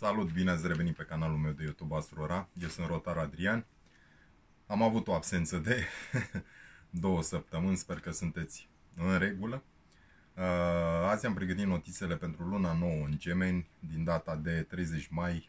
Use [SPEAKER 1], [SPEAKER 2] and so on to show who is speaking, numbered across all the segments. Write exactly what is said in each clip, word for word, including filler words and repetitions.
[SPEAKER 1] Salut, bine ați revenit pe canalul meu de YouTube Astrora. Eu sunt Rotar Adrian. Am avut o absență de două săptămâni, sper că sunteți în regulă. Azi am pregătit notițele pentru luna nouă în Gemeni, din data de treizeci mai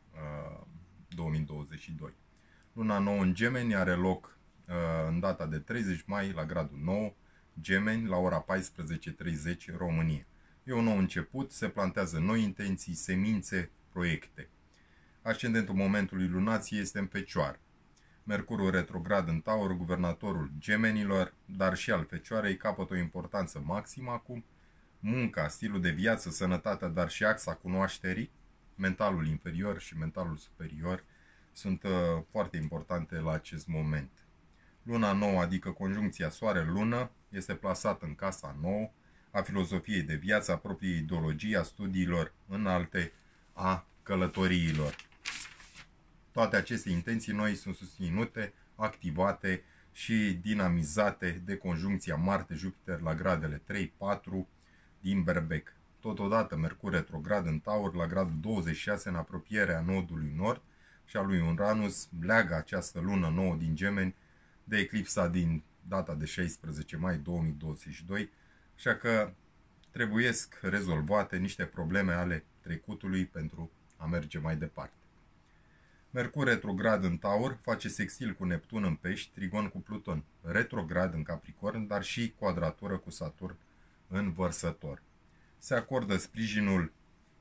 [SPEAKER 1] două mii douăzeci și doi. Luna nouă în Gemeni are loc în data de treizeci mai la gradul nouă, Gemeni, la ora paisprezece treizeci România. E un nou început, se plantează noi intenții, semințe, proiecte. Ascendentul momentului lunației este în Fecioară. Mercurul retrograd în Taur, guvernatorul Gemenilor, dar și al Fecioarei, capătă o importanță maximă acum. Munca, stilul de viață, sănătatea, dar și axa cunoașterii, mentalul inferior și mentalul superior, sunt uh, foarte importante la acest moment. Luna nouă, adică conjuncția Soare-Lună, este plasată în casa nouă, a filozofiei de viață, a propriei ideologii, a studiilor înalte, a călătoriilor. Toate aceste intenții noi sunt susținute, activate și dinamizate de conjuncția Marte-Jupiter la gradele trei patru din Berbec. Totodată Mercur retrograd în Taur la gradul douăzeci și șase în apropierea nodului nord și a lui Uranus leagă această lună nouă din Gemeni de eclipsa din data de șaisprezece mai două mii douăzeci și doi, așa că trebuiesc rezolvate niște probleme ale trecutului pentru a merge mai departe. Mercur retrograd în Taur face sextil cu Neptun în Pești, trigon cu Pluton retrograd în Capricorn, dar și quadratură cu Saturn în Vărsător. Se acordă sprijinul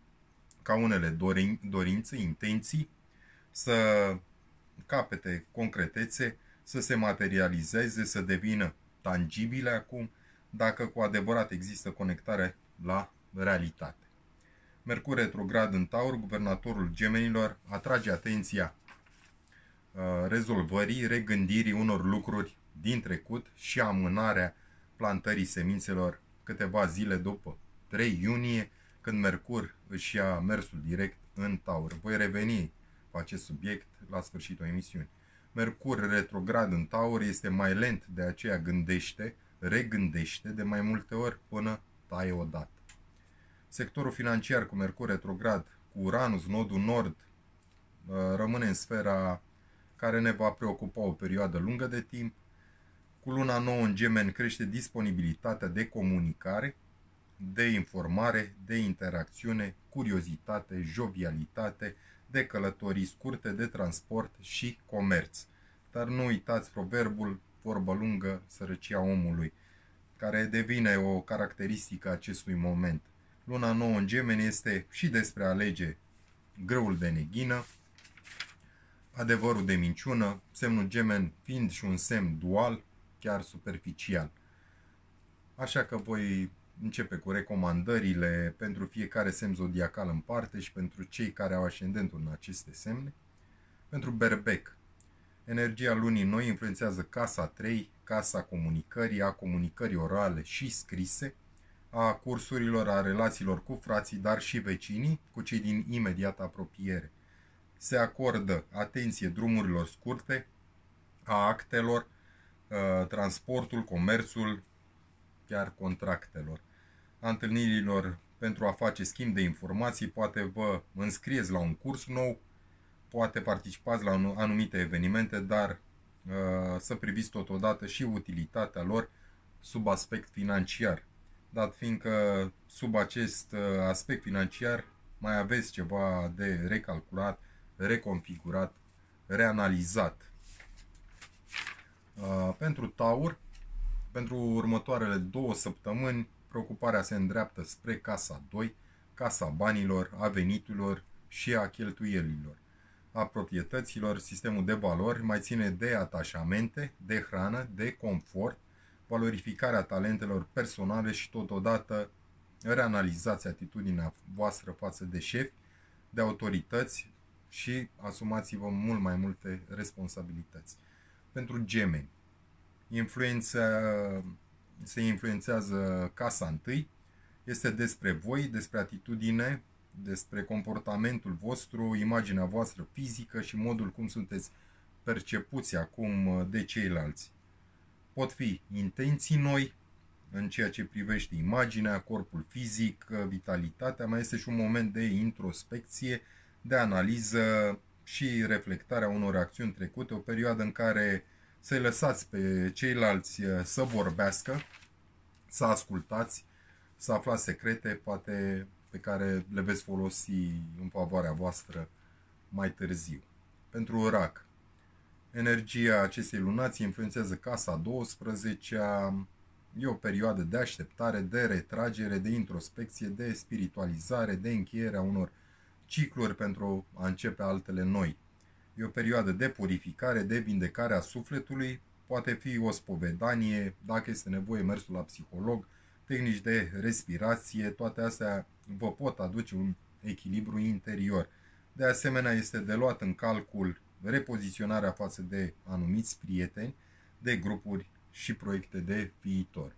[SPEAKER 1] ca unele dorin, dorințe, intenții să capete concretețe, să se materializeze, să devină tangibile acum, dacă cu adevărat există conectare la realitate. Mercur retrograd în Taur, guvernatorul Gemenilor, atrage atenția uh, rezolvării, regândirii unor lucruri din trecut și amânarea plantării semințelor câteva zile după trei iunie, când Mercur își ia mersul direct în Taur. Voi reveni cu acest subiect la sfârșitul emisiunii. Mercur retrograd în Taur este mai lent, de aceea gândește, regândește de mai multe ori până taie odată. Sectorul financiar cu Mercur retrograd, cu Uranus, nodul nord, rămâne în sfera care ne va preocupa o perioadă lungă de timp. Cu luna nouă în Gemeni crește disponibilitatea de comunicare, de informare, de interacțiune, curiozitate, jovialitate, de călătorii scurte, de transport și comerț. Dar nu uitați proverbul, vorbă lungă, sărăcia omului, care devine o caracteristică a acestui moment. Luna nouă în Gemeni este și despre a alege grâul de neghină, adevărul de minciună, semnul Gemeni fiind și un semn dual, chiar superficial. Așa că voi începe cu recomandările pentru fiecare semn zodiacal în parte și pentru cei care au ascendentul în aceste semne. Pentru Berbec, energia lunii noi influențează casa trei, casa comunicării, a comunicării orale și scrise, a cursurilor, a relațiilor cu frații, dar și vecinii, cu cei din imediată apropiere. Se acordă atenție drumurilor scurte, a actelor, transportul, comerțul, chiar contractelor, a întâlnirilor pentru a face schimb de informații. Poate vă înscrieți la un curs nou, poate participați la anumite evenimente, dar uh, să priviți totodată și utilitatea lor sub aspect financiar, dat fiindcă sub acest uh, aspect financiar mai aveți ceva de recalculat, reconfigurat, reanalizat. Uh, pentru Taur, pentru următoarele două săptămâni, preocuparea se îndreaptă spre casa doi, casa banilor, a veniturilor și a cheltuielilor, a proprietăților. Sistemul de valori mai ține de atașamente, de hrană, de confort, valorificarea talentelor personale și totodată reanalizați atitudinea voastră față de șefi, de autorități și asumați-vă mult mai multe responsabilități. Pentru Gemeni, influența, se influențează casa întâi, este despre voi, despre atitudine, despre comportamentul vostru, imaginea voastră fizică și modul cum sunteți percepuți acum de ceilalți. Pot fi intenții noi în ceea ce privește imaginea, corpul fizic, vitalitatea, mai este și un moment de introspecție, de analiză și reflectarea unor acțiuni trecute, o perioadă în care să-i lăsați pe ceilalți să vorbească, să ascultați, să aflați secrete, poate pe care le veți folosi în favoarea voastră mai târziu. Pentru rac, energia acestei lunații influențează casa a douăsprezecea, e o perioadă de așteptare, de retragere, de introspecție, de spiritualizare, de încheierea unor cicluri pentru a începe altele noi. E o perioadă de purificare, de vindecare a sufletului, poate fi o spovedanie, dacă este nevoie mersul la psiholog, tehnici de respirație, toate astea vă pot aduce un echilibru interior. De asemenea, este de luat în calcul repoziționarea față de anumiți prieteni, de grupuri și proiecte de viitor.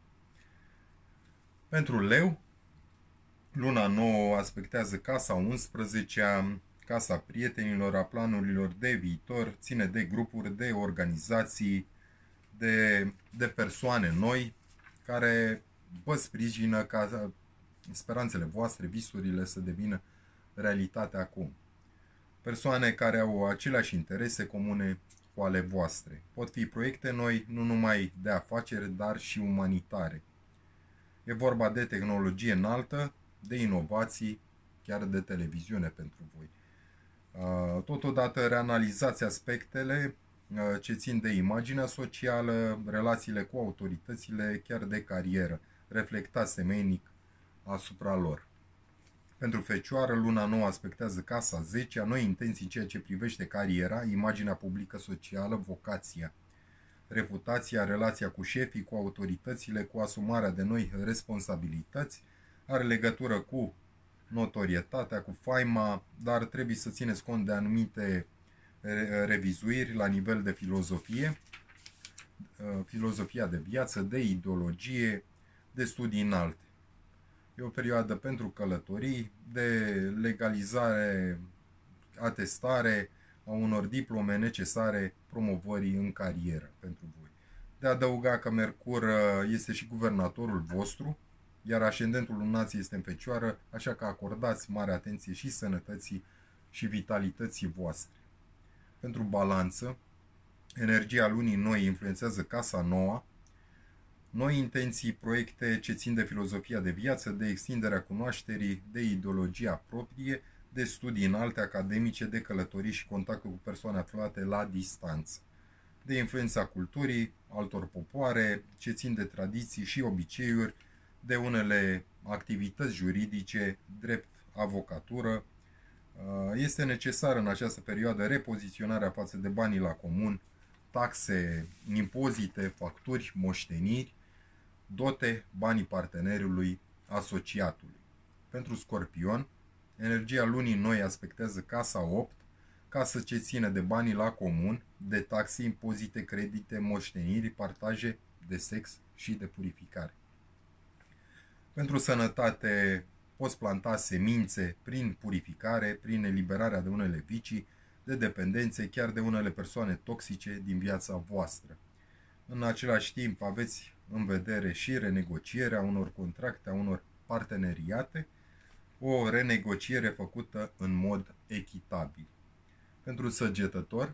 [SPEAKER 1] Pentru leu, luna nouă aspectează casa unsprezecea, casa prietenilor, a planurilor de viitor, ține de grupuri, de organizații, de, de persoane noi care vă sprijină ca speranțele voastre, visurile să devină realitate acum. Persoane care au aceleași interese comune cu ale voastre. Pot fi proiecte noi, nu numai de afaceri, dar și umanitare. E vorba de tehnologie înaltă, de inovații, chiar de televiziune pentru voi. Totodată reanalizați aspectele ce țin de imaginea socială, relațiile cu autoritățile, chiar de carieră. Reflectați temeinic asupra lor. Pentru Fecioară, luna nouă aspectează casa zece, noi intenții în ceea ce privește cariera, imaginea publică socială, vocația, reputația, relația cu șefii, cu autoritățile, cu asumarea de noi responsabilități, are legătură cu notorietatea, cu faima, dar trebuie să țineți cont de anumite revizuiri la nivel de filozofie, filozofia de viață, de ideologie, de studii înalte. E o perioadă pentru călătorii, de legalizare, atestare a unor diplome necesare promovării în carieră pentru voi. De adăuga că Mercur este și guvernatorul vostru, iar ascendentul lunației este în Fecioară, așa că acordați mare atenție și sănătății și vitalității voastre. Pentru Balanță, energia lunii noi influențează casa nouă, noi intenții, proiecte ce țin de filozofia de viață, de extinderea cunoașterii, de ideologia proprie, de studii înalte academice, de călătorii și contactul cu persoane aflate la distanță, de influența culturii altor popoare, ce țin de tradiții și obiceiuri, de unele activități juridice, drept, avocatură. Este necesar în această perioadă repoziționarea față de banii la comun, taxe, impozite, facturi, moșteniri, dote, banii partenerului, asociatului. Pentru Scorpion, energia lunii noi aspectează casa opt, casă ce ține de banii la comun, de taxe, impozite, credite, moșteniri, partaje de sex și de purificare. Pentru sănătate, poți planta semințe prin purificare, prin eliberarea de unele vicii, de dependențe, chiar de unele persoane toxice din viața voastră. În același timp aveți în vedere și renegocierea unor contracte, a unor parteneriate, o renegociere făcută în mod echitabil. Pentru Săgetător,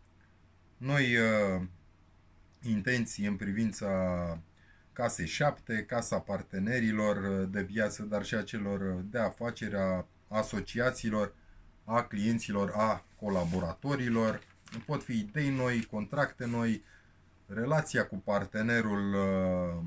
[SPEAKER 1] noi uh, intenții în privința casei șapte, casa partenerilor de viață, dar și a celor de afaceri, a asociațiilor, a clienților, a colaboratorilor. Pot fi idei noi, contracte noi, relația cu partenerul uh,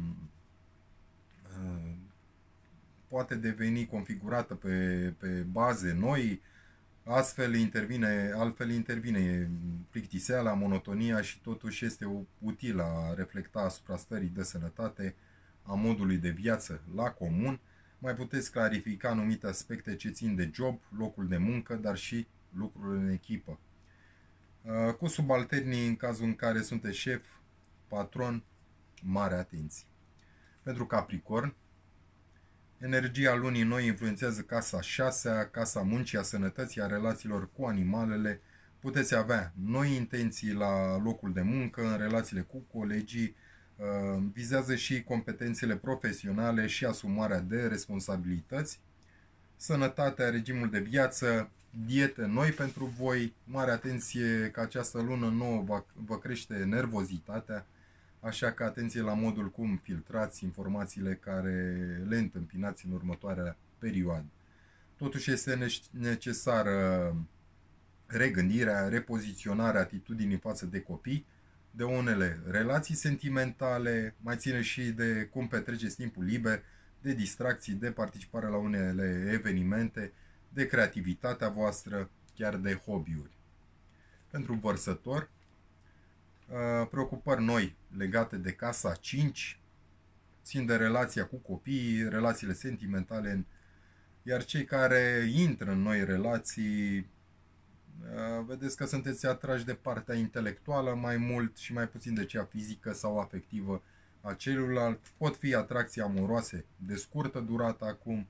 [SPEAKER 1] uh, poate deveni configurată pe, pe baze noi, astfel intervine, altfel intervine plictiseala, monotonia și totuși este util a reflecta asupra stării de sănătate, a modului de viață la comun. Mai puteți clarifica anumite aspecte ce țin de job, locul de muncă, dar și lucruri în echipă. Cu subalternii, în cazul în care sunteți șef, patron, mare atenție. Pentru Capricorn, energia lunii noi influențează casa șasea, casa muncii, a sănătății, a relațiilor cu animalele. Puteți avea noi intenții la locul de muncă, în relațiile cu colegii, vizează și competențele profesionale și asumarea de responsabilități. sănătatea, regimul de viață, diete noi pentru voi, mare atenție că această lună nouă va, vă crește nervozitatea, așa că atenție la modul cum filtrați informațiile care le întâmpinați în următoarea perioadă. Totuși este necesară regândirea, repoziționarea atitudinii față de copii, de unele relații sentimentale, mai ține și de cum petreceți timpul liber, de distracții, de participare la unele evenimente, de creativitatea voastră, chiar de hobby-uri. Pentru vărsător, preocupări noi legate de casa cinci, țin de relația cu copiii, relațiile sentimentale, iar cei care intră în noi relații, vedeți că sunteți atrași de partea intelectuală mai mult și mai puțin de cea fizică sau afectivă a celuilalt. Pot fi atracții amoroase de scurtă durată acum.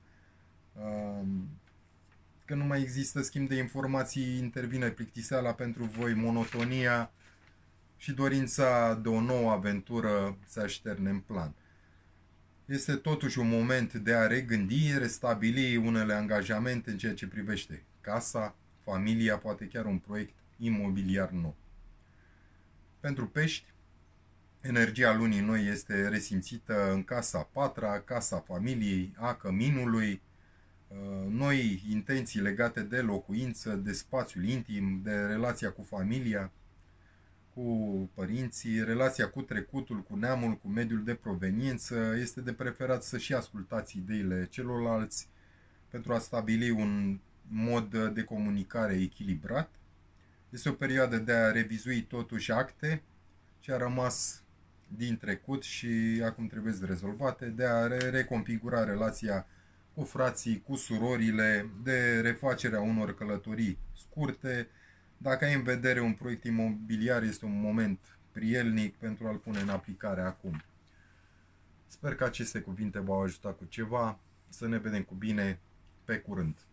[SPEAKER 1] Când nu mai există schimb de informații, intervine plictiseala pentru voi, monotonia și dorința de o nouă aventură se așterne în plan. Este totuși un moment de a regândi, restabili unele angajamente în ceea ce privește casa, familia, poate chiar un proiect imobiliar nou. Pentru pești, energia lunii noi este resimțită în casa a patra, casa familiei, a căminului, noi intenții legate de locuință, de spațiul intim, de relația cu familia, cu părinții, relația cu trecutul, cu neamul, cu mediul de proveniență. Este de preferat să și ascultați ideile celorlalți pentru a stabili un mod de comunicare echilibrat. Este o perioadă de a revizui totuși acte ce a rămas din trecut și acum trebuie rezolvate, de a reconfigura relația cu frații, cu surorile, de refacerea unor călătorii scurte. Dacă ai în vedere un proiect imobiliar, este un moment prielnic pentru a-l pune în aplicare acum. Sper că aceste cuvinte v-au ajutat cu ceva. Să ne vedem cu bine. Pe curând!